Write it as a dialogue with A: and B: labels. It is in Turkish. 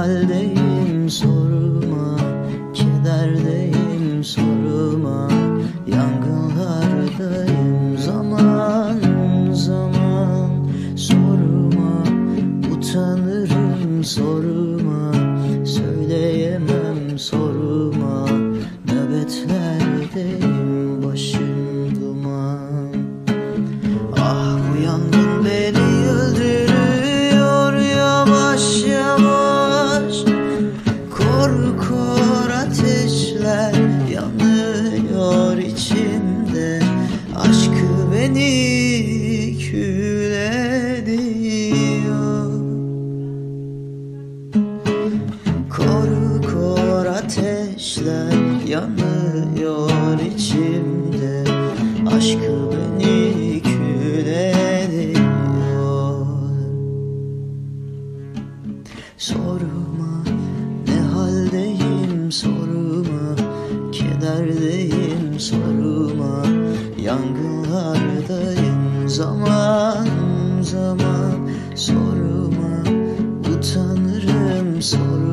A: haldeyim sorma, kederdeyim sorma, yangınlardayım zaman zaman sorma, utanırım sorma, söyleyemem sorma, nöbetlerdeyim başım duman. Ah bu yangın beni öldürüyor yavaş yavaş, kor kor ateşler yanıyor içimde, aşkı beni kül ediyor. Kor kor ateşler yanıyor içimde, aşkı beni kül ediyor. Sorma ne haldeyim sorma, kederdeyim sorma, yangınlardayım zaman zaman sorma, utanırım sorma,